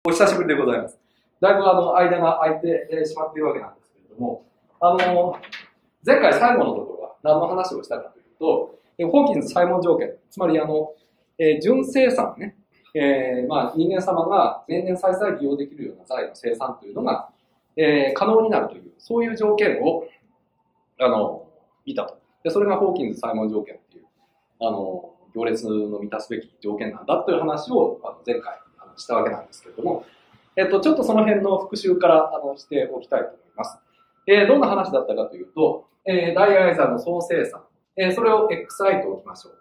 お久しぶりでございます。だいぶ間が空いてしまっているわけなんですけれども、前回最後のところは何の話をしたかというと、ホーキンズ・サイモン条件、つまり純生産ね、人間様が年々再々利用できるような財の生産というのが、可能になるという、そういう条件を、見たと。で、それがホーキンズ・サイモン条件という、行列の満たすべき条件なんだという話を前回したわけなんですけれども、ちょっとその辺の復習からしておきたいと思います。どんな話だったかというと、ダイアイザーの総生産、それを xi と置きましょう。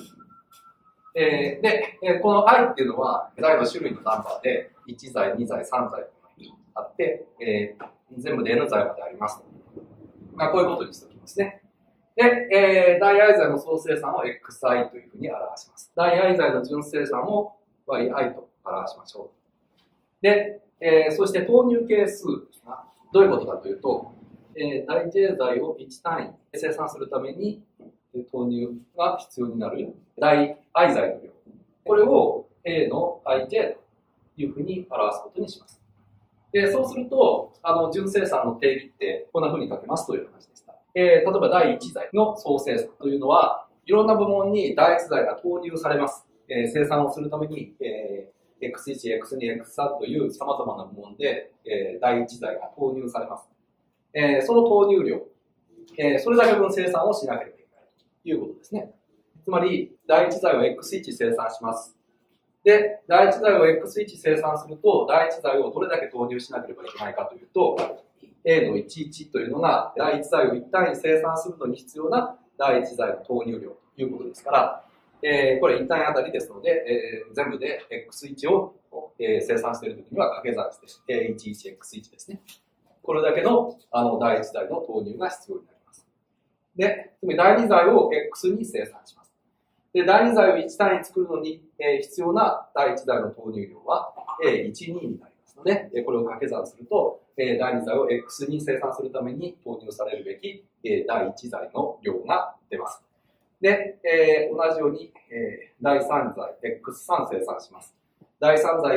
で、この i っていうのは材の種類のナンバーで1材、2材、3材あって、全部で n 材まであります。こういうことにしておきますね。で、ダイアイ材の総生産を xi というふうに表します。ダイアイ材の純生産を yi と表しましょう。で、そして投入係数ですが、どういうことかというと、大 J 材を1単位生産するために投入が必要になる大 I 材の量。これを A の IJ というふうに表すことにします。で、そうすると、純生産の定義ってこんなふうに書けますという話でした。例えば第1材の総生産というのは、いろんな部門に第1材が投入されます。生産をするために、X1、X2、X3 という様々な部門で、第1材が投入されます。その投入量、それだけ分生産をしなければいけないということですね。つまり、第1材を X1 生産します。で、第1材を X1 生産すると、第1材をどれだけ投入しなければいけないかというと、A の11というのが、第1材を1単位生産するのに必要な第1材の投入量ということですから、これ1単位あたりですので、全部で X1 を、生産しているときには掛け算して、11X1 ですね。これだけの第1材の投入が必要になります。で、つまり第2材を X に生産します。で、第2材を1単位作るのに、必要な第1材の投入量は A12 になりますので、これを掛け算すると、第2材を X に生産するために投入されるべき、第1材の量が出ます。で、同じように、第3材 X3 生産します。第3材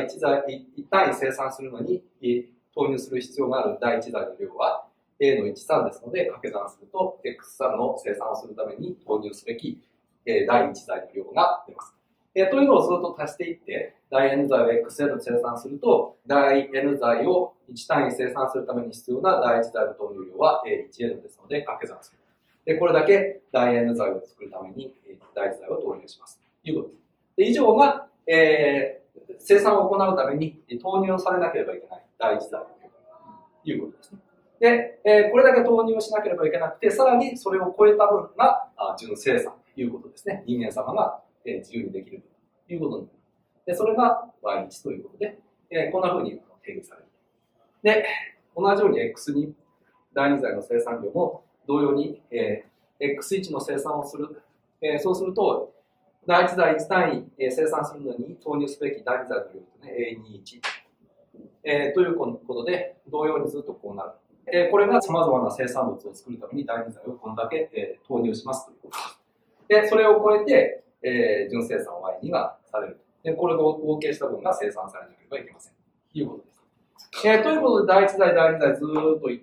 1単位生産するのに、投入する必要がある第1材の量は A の13ですので、掛け算すると X3 の生産をするために投入すべき第1材の量が出ます。というのをずっと足していって、第 N 材を XN 生産すると、第 N 材を1単位生産するために必要な第1材の投入量は A1N ですので、掛け算する。で、これだけ第 N 材を作るために第1材を投入します。ということです。で、以上が、生産を行うために投入されなければいけない第1材ということですね。で、これだけ投入しなければいけなくて、さらにそれを超えた分が純生産ということですね。人間様が自由にできるということになります。で、それが Y1 ということで、こんな風に定義される。で、同じように X2、第2材の生産量も同様に、X1 の生産をする。そうすると、第1材1単位生産するのに投入すべき第2材の量ですね、A21。ということで、同様にずっとこうなる。これが様々な生産物を作るために第2材をこんだけ、投入しますということです。で、それを超えて、純生産 Y2 がされる。で、これを合計した分が生産されなければいけません。ということです。ということで、第1材、第2材ずーっといって、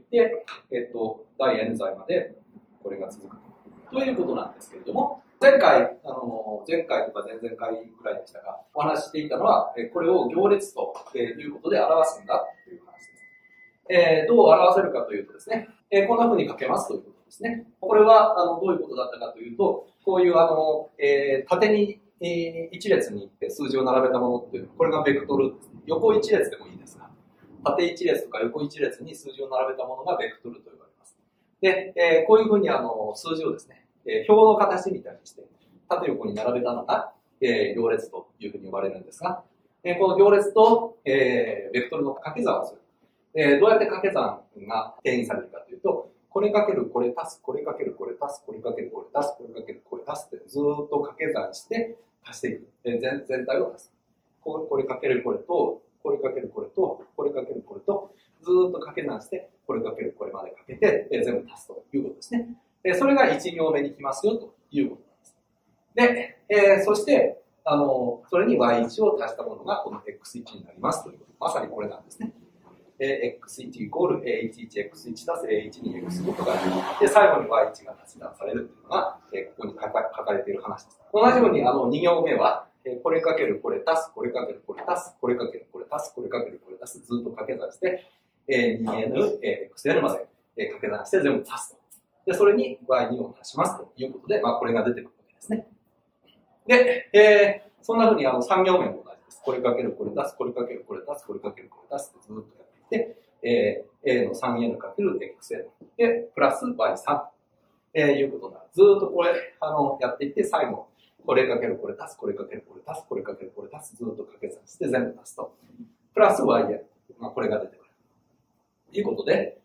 第 N 材までこれが続く。ということなんですけれども、前回とか前々回ぐらいでしたが、お話ししていたのは、これを行列ということで表すんだという話です。どう表せるかというとですね、こんな風に書けますということですね。これはどういうことだったかというと、こういう縦に一列に数字を並べたものっていう、これがベクトルですね。横一列でもいいですが、縦一列とか横一列に数字を並べたものがベクトルと呼ばれます。で、こういう風に数字をですね、表の形みたいにして、縦横に並べたのが、行列というふうに呼ばれるんですが、この行列と、ベクトルの掛け算をする。どうやって掛け算が定義されるかというと、これかけるこれ足す、これかけるこれ足す、これかけるこれ足す、これかけるこれ足すってずーっと掛け算して足していく。全体を足す。これかけるこれと、これかけるこれと、これかけるこれと、ずーっと掛け算して、これかけるこれまでかけて、全部足すということですね。それが1行目に来ますよということなんです。で、そして、 それに y1 を足したものがこの x1 になりますということ。まさにこれなんですね。x1 イコール a11x1 足す a12x ことがあります。で、最後に y1 が足し算されるというのが、ここに書かれている話です。同じように2行目は、これかけるこれ足す、これかけるこれ足す、これかけるこれ足す、これかけるこれ足す、ずっと掛け算して、2n、xn まで掛け算して全部足すと。で、それに y2 を足しますということで、これが出てくるわけですね。で、そんな風に3行目も同じです。これかけるこれ足す、これかけるこれ足す、これかけるこれ足すってずっとやっていって、a の 3n かける xn で、プラス y3 ということになる。ずっとこれ、やっていって、最後、これかけるこれ足す、これかけるこれ足す、これかけるこれ足す、ずっと掛け算して全部足すと。プラス yn。これが出てくる。ということで、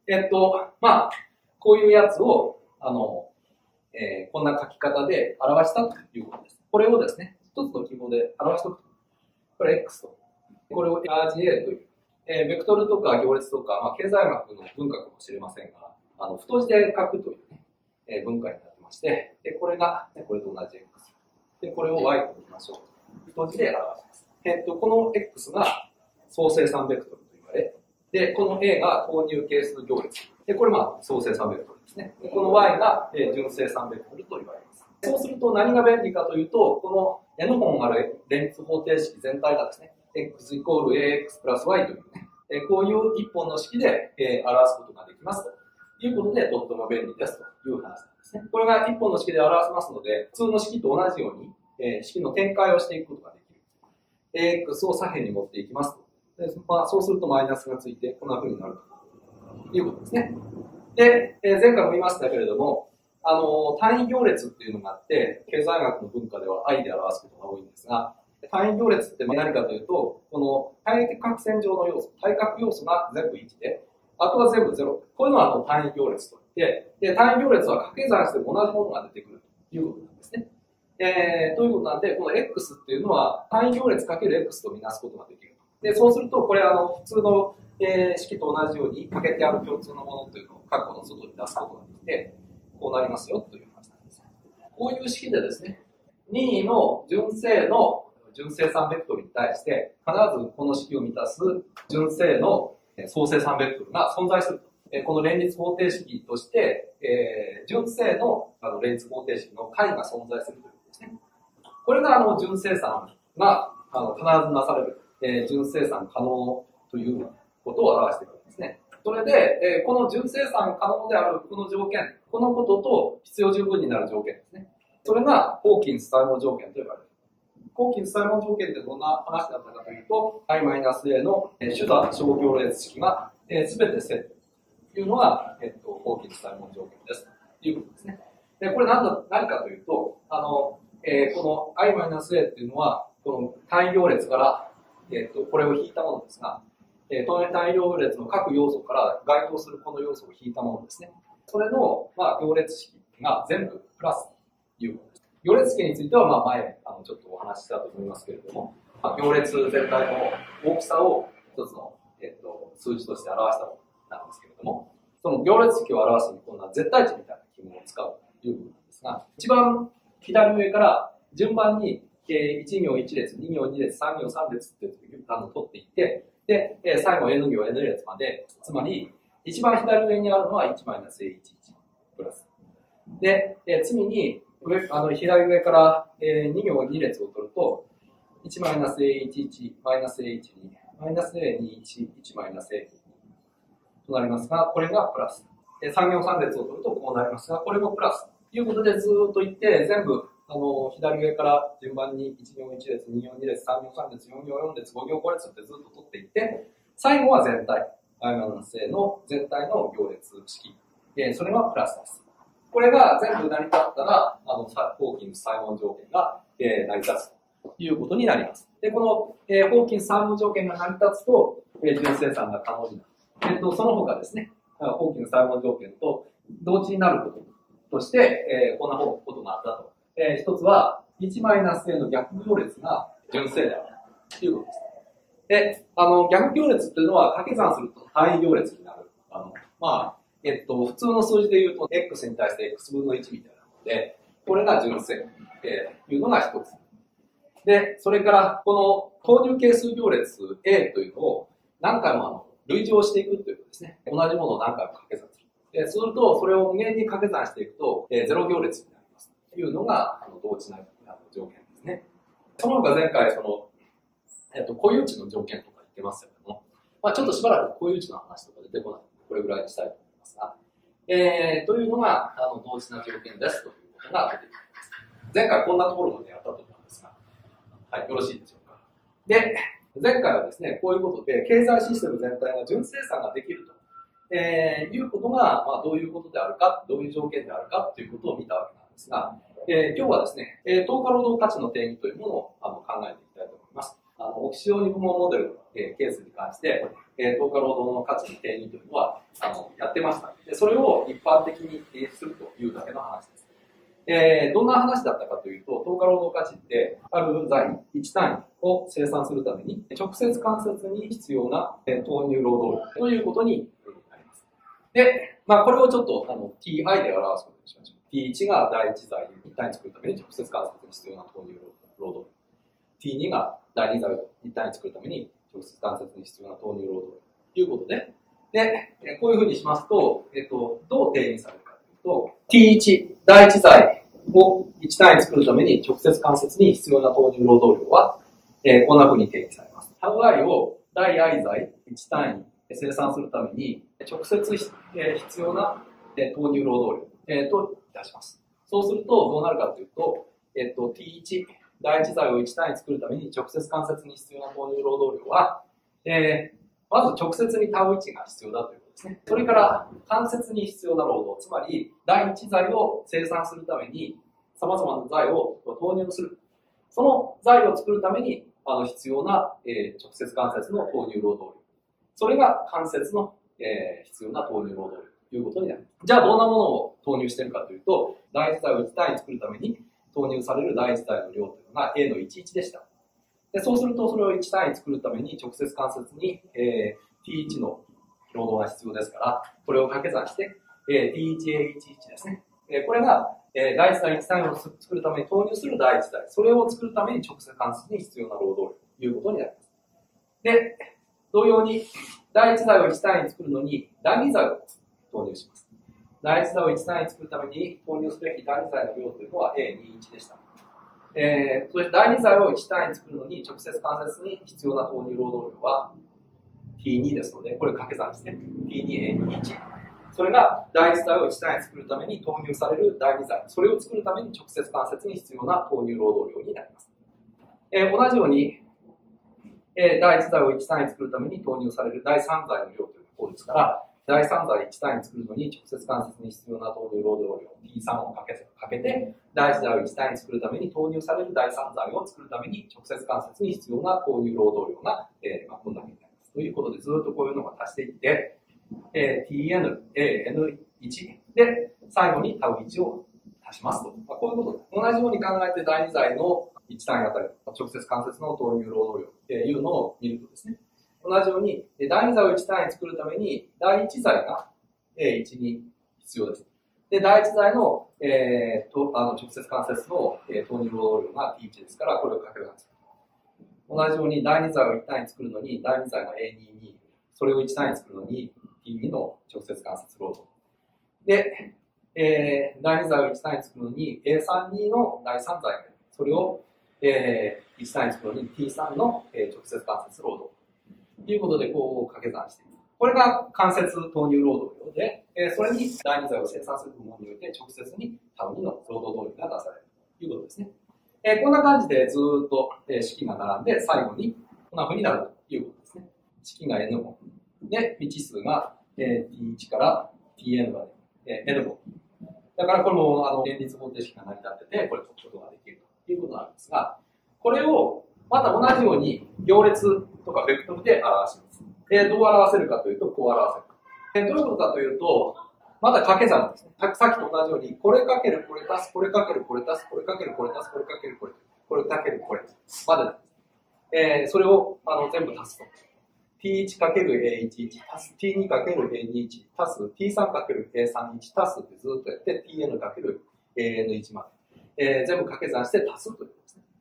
こういうやつを、こんな書き方で表したということです。これをですね、一つの記号で表しておくと。これ x と。これを RGA という、ベクトルとか行列とか、経済学の文化かもしれませんが、太字で書くというね、文化になってまして、で、これが、これと同じ x。で、これを y と言いましょう。太字で表します。この x が相生産ベクトルと言われ、で、この a が投入係数行列。で、これ相生産ベクトルですね。で、この y が純生産ベクトルと言われます。そうすると何が便利かというと、この n 本ある連立方程式全体がですね、x イコール ax プラス y というね、こういう一本の式で表すことができますということで、とっても便利ですという話なんですね。これが一本の式で表せますので、普通の式と同じように式の展開をしていくことができる。x を左辺に持っていきますと。でそうするとマイナスがついて、こんな風になるということですね。で、前回も言いましたけれども、単位行列っていうのがあって、経済学の文化では i で表すことが多いんですが、単位行列って何かというと、この対角線上の要素、対角要素が全部1で、あとは全部0。こういうのは単位行列といって、で、単位行列は掛け算しても同じものが出てくるということなんですね。ということなんで、この x っていうのは単位行列かける x とみなすことができる。で、そうすると、これ普通の、式と同じように、かけてある共通のものというのを括弧の外に出すことができて、こうなりますよという話なんです。こういう式でですね、任意の純正の純生産ベクトルに対して、必ずこの式を満たす純正の相生産ベクトルが存在すると。この連立方程式として、純正の連立方程式の解が存在するということですね。これが純生産が必ずなされる、純生産可能ということを表しているんですね。それで、この純生産可能であるこの条件、このことと必要十分になる条件ですね。それがホーキンス細胞条件と呼ばれる。ホーキンス細胞条件ってどんな話だったかというと、i-a の主打小行列式が全て正というのが、ホーキンス細胞条件ですということですね。で、これ何かというと、この i-a っていうのは、この単位行列から、これを引いたものですが、単位行列の各要素から該当するこの要素を引いたものですね。それの、行列式が全部プラスということです。行列式については、前、ちょっとお話ししたと思いますけれども、行列全体の大きさを一つの、数字として表したものなんですけれども、その行列式を表すにこんな絶対値みたいな記号を使うということなんですが、一番左上から順番に1行1列、2行2列、3行3列っていうのを取っていって、で、最後 N 行 N 列まで、つまり、一番左上にあるのは 1-A11 プラス。で、次に、左上から、2行2列を取ると、1-A11、-A12、-A21、1-A2 となりますが、これがプラス。3行3列を取るとこうなりますが、これもプラス。ということでずーっといって、全部、左上から順番に1行1列、2行2列、3行3列、4行4列、5行5列ってずっと取っていって、最後は全体、i-a の全体の行列式。それがプラスです。これが全部成り立ったら、ホーキンス細胞条件が、成り立つということになります。で、この、ホーキンス細胞条件が成り立つと、純生産が可能になる。その他ですね、ホーキンス細胞条件と同値になることとして、こんなことがあったと。一つは、1-A の逆行列が純正であるということです。で、逆行列っていうのは掛け算すると単位行列になる。普通の数字で言うと、x に対して x 分の1みたいなので、これが純正というのが一つ。 で、それからこの投入係数行列 A というのを何回も類乗していくということですね。同じものを何回も掛け算する。そうすると、それを無限に掛け算していくと、0行列になります。というのが同値な条件ですね。その他前回、固有値の条件とか言ってますけれども、ちょっとしばらく固有値の話とか出てこないので、これぐらいにしたいと思いますが、というのが同値な条件ですということが出てきます。前回こんなところまでやったと思うんですが、はい、よろしいでしょうか。で、前回はですね、こういうことで、経済システム全体が純生産ができると、いうことが、どういうことであるか、どういう条件であるかということを見たわけなんですが、今日はですね、等価労働価値の定義というものを考えていきたいと思います。オキシオニ部門モデルの、ケースに関して、等価労働の価値の定義というのはやってました。でそれを一般的にするというだけの話です。どんな話だったかというと、等価労働価値って、ある材1単位を生産するために、直接間接に必要な投入労働力ということになります。で、これをちょっとti で表すことにしましょう。t1 が第1材1単位作るために直接間接に必要な投入労働力。t2 が第2材を1単位作るために直接間接に必要な投入労働力ということで、こういうふうにしますと、どう定義されるかというと、t1、第1材を1単位作るために直接間接に必要な投入労働量は、こんなふうに定義されます。単位を第 i 材1単位生産するために直接必要な投入労働量といたします。そうするとどうなるかというと、t1、第1材を1単位作るために直接間接に必要な投入労働量は、まず直接にタウ1が必要だということですね。それから間接に必要な労働、つまり第1材を生産するために様々な材を投入する。その材を作るために必要な、直接間接の投入労働量。それが間接の、必要な投入労働量ということになります。じゃあどんなものを投入しているかというと、第1材を1単位作るために投入される第1材の量というのが A の11でした。でそうするとそれを1単位作るために直接間接に、T1 の労働が必要ですから、これを掛け算して、T1A11 ですね。これが、第1材1単位を作るために投入する第1材。それを作るために直接間接に必要な労働量ということになります。で、同様に、第1材を1単位作るのに、第2材を投入します。第1材を1単位作るために投入すべき第2材の量というのは A21 でした。そして第2材を1単位作るのに直接間接に必要な投入労働量は T2 ですので、これ掛け算して T2A21。それが第1材を1単位作るために投入される第2材。それを作るために直接間接に必要な投入労働量になります。同じように、第1材を1単位作るために投入される第3材の量というのがこうですから、第3材1単位作るのに直接間接に必要な投入労働量 T3 をかけて、第1材を1単位作るために投入される第3材を作るために直接間接に必要な投入労働量が、こんなふうになります。ということでずっとこういうのが足していって、Tn、An1 で最後にタウ1を足しますと。こういうことで、同じように考えて第2材の1単位あたり直接間接の投入労働量っていうのを見るとですね、同じように、第2材を1単位作るために、第1材が A1 に必要です。で、第1材の、直接間接の、投入労働量が T1 ですから、これを掛け算する。同じように、第2材を1単位作るのに、第2材が A22、それを1単位作るのに T2 の直接間接労働。で、第2材を1単位作るのに、A32 の第3材が、それを、1単位作るのに T3 の、直接間接労働。ということで、こう掛け算していく。これが間接投入労働量で、それに第2材を生産する部門において直接にタウ2の労働動力が出されるということですね。こんな感じでずっと式が並んで、最後にこんな風になるということですね。式が N 本。で、未知数が T1 から Tn まで N 本。だからこれも連立方程式が成り立ってて、これ解くことができるということなんですが、これをまた同じように行列とかベクトルで表します。どう表せるかというと、こう表せる。どういうことかというと、まだ掛け算ですね。さっきと同じように、これかけるこれ足す、これかけるこれ足す、これかけるこれ足す、これかけるこれ、これかけるこれまでです。それを全部足すと。T1×A11 足す T2×A21 足す T3×A31 足すってずっとやって Tn×AN1 まで、全部掛け算して足すということですね。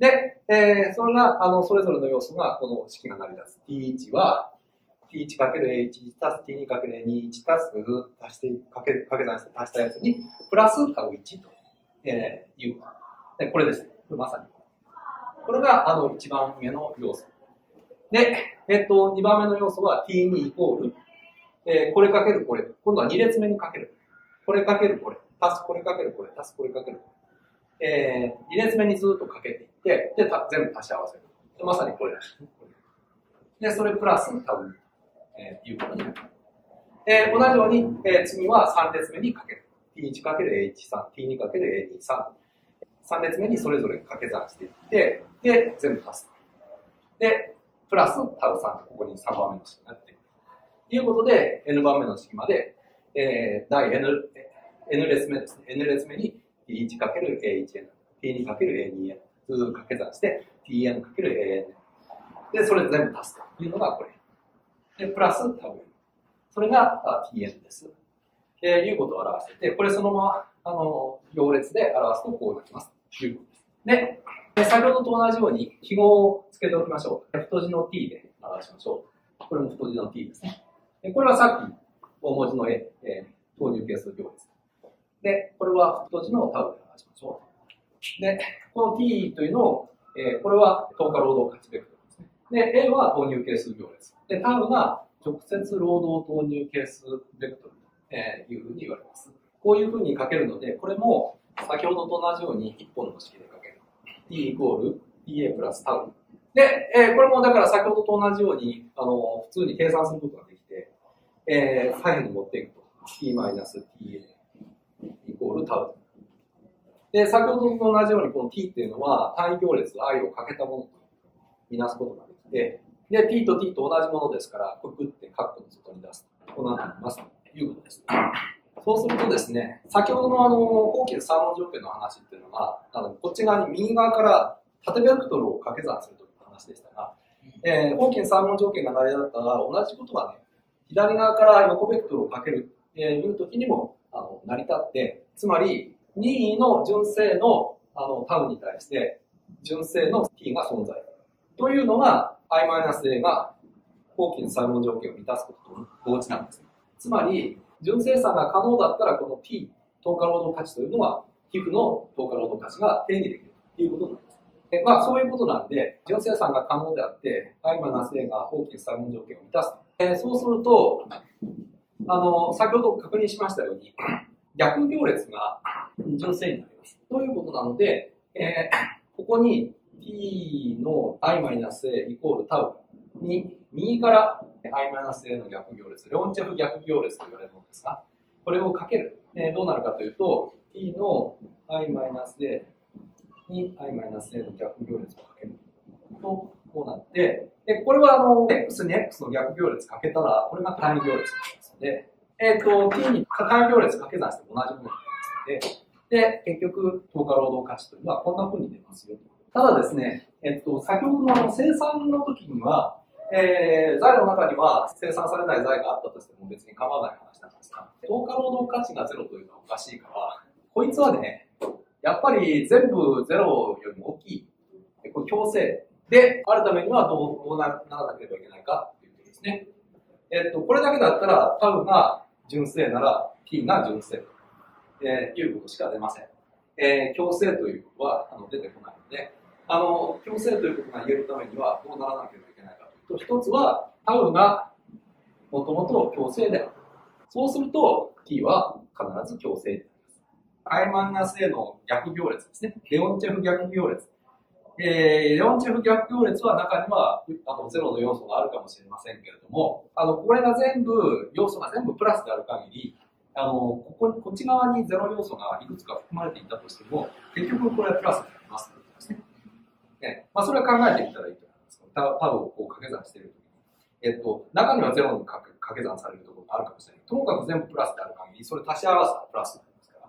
で、それが、それぞれの要素が、この式が成り立つ。t1 は、t1×a1 たす t2×a21 たす、足して、掛け算して足したやつに、プラスタウ1と、いう。で、これですね。これまさに。これが、1番目の要素。で、2番目の要素は t2 イコール、これかけるこれ。今度は2列目にかける。これかけるこれ。足すこれかけるこれ。足すこれかけるこれ。2列目にずっとかけていって、で、全部足し合わせる。でまさにこれです。で、それプラス多分、いうことになる。同じように、次は3列目にかける。t1×a13、t2×a23。3列目にそれぞれ掛け算していって、で、全部足す。で、プラスタウ3、ここに3番目の式がなっている。ということで、n 番目の式まで、第 n 列目ですね。n 列目に t1×a1n、t2×a2n、ずっと掛け算して、tn×an。で、それ全部足すというのがこれ。で、プラスタウ n。それが tn です。いうことを表してて、これそのまま、行列で表すとこうなります。ということです。で、先ほどと同じように記号をつけておきましょう。太字の t で表しましょう。これも太字の t ですね。でこれはさっき大文字の a、投入係数行列。で、これは太字のタウで表しましょう。で、この t というのを、これは等価労働価値ベクトルですね。で、a は投入係数行列。で、タウが直接労働投入係数ベクトルというふうに言われます。こういうふうに書けるので、これも先ほどと同じように一本の式で書ける。t イコール ta プラスタウ。で、これもだから先ほどと同じように、普通に計算することができて、左辺に持っていくと t-ta イコールタウ。で、先ほどと同じようにこの t っていうのは単位行列 i をかけたものとみなすことができて、で、t と t と同じものですから、くくってカッコの外に出すと。こうなっていますということです。そうするとですね、先ほどのホーキンス三問条件の話っていうのが、こっち側に右側から縦ベクトルを掛け算するという話でしたが、ホーキンス三問条件が成り立ったら同じことがね、左側から横ベクトルをかけるという時にも成り立って、つまり任意の純正のタウに対して純正の t が存在というのが i-a がホーキンス三問条件を満たすことと同時なんです。つまり純正算が可能だったらこの t 等価労働価値というのは皮膚の等価労働価値が定義できるということなんです。そういうことなんで、純正算が可能であって、i-a がホーキンス三問条件を満たす。そうすると、先ほど確認しましたように、逆行列が純正になります。ということなので、ここに t の i-a イコールタウに右からi-a の逆行列、レオンチェフ逆行列と言われるものですが、これをかける。どうなるかというと、t の i-a に i-a の逆行列をかけると、こうなって、でこれはx に x の逆行列かけたら、これが単位行列になりますので、t に単位行列かけ算して同じものになりますので、で、結局、等価労働価値というのはこんな風に出ますよ。ただですね、先ほどの生産の時には、財の中には生産されない財があったとしても別に構わない話なんですが、等価労働価値がゼロというのはおかしいから、こいつはね、やっぱり全部ゼロよりも大きい。これ強制であるためにはどうならなければいけないかということですね。これだけだったら、タウが純正なら t が純正ということしか出ません。強制ということは出てこないので、強制ということが言えるためにはどうならなければいけないかというと、一つはタウがもともと強制である。そうすると t は必ず強制になります。i-a の逆行列ですね。レオンチェフ逆行列。レオンチェフ逆行列は中にはゼロの要素があるかもしれませんけれども、これが全部、要素が全部プラスである限り、こっち側にゼロ要素がいくつか含まれていたとしても、結局これはプラスになりますということですね。それは考えてみたらいいと思います。タウをこう掛け算しているときに。中にはゼロに掛け算されるところがあるかもしれない。ともかく全部プラスである限り、それ足し合わせたらプラスになりますから。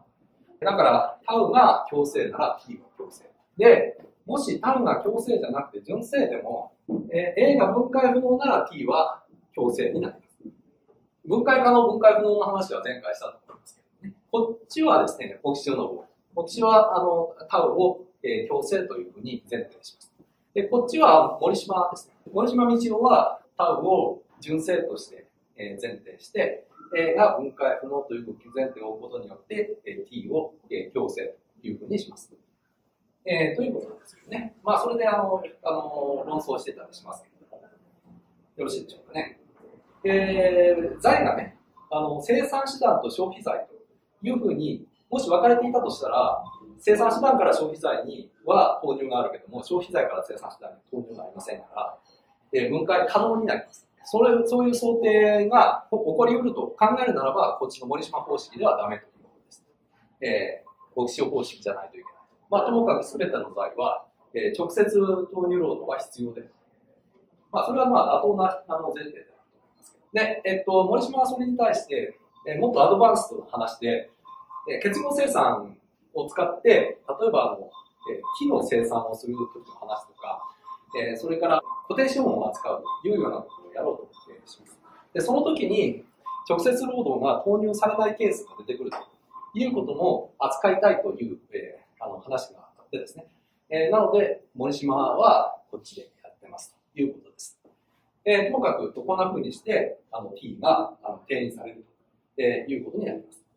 だから、タウが強正なら t が強正。で、もしタウが強正じゃなくて純正でも、A が分解不能なら t は強正になります。分解可能、分解不能の話は前回したと思いますけどね。こっちはですね、オキシオの方。オキシはタウを強制というふうに前提します。で、こっちは森島ですね。森島道夫はタウを純正として前提して、が分解不能という前提を置くことによって、t を強制というふうにします。ということなんですけどね。まあ、それで論争してたりしますけれども、よろしいでしょうかね。財がね、生産手段と消費財というふうに、もし分かれていたとしたら、生産手段から消費財には投入があるけども、消費財から生産手段に投入がありませんから、分解可能になります。そういう想定が起こり得ると考えるならば、こっちの森島方式ではダメということです。国塩方式じゃないといけない。まあ、ともかく全ての財は、直接投入労働は必要で、まあ、それはまあ妥当な前提であると思いますけど。で、森島はそれに対して、もっとアドバンストの話で、結合生産を使って、例えば木の生産をするときの話とか、それから固定資本を扱うというようなことをやろうと思ってします。で、その時に直接労働が投入されないケースが出てくるということも扱いたいという、話があってですね。なので、森島はこっちでやってますということです。ともかくこんな風にして、t が定義されるということになります。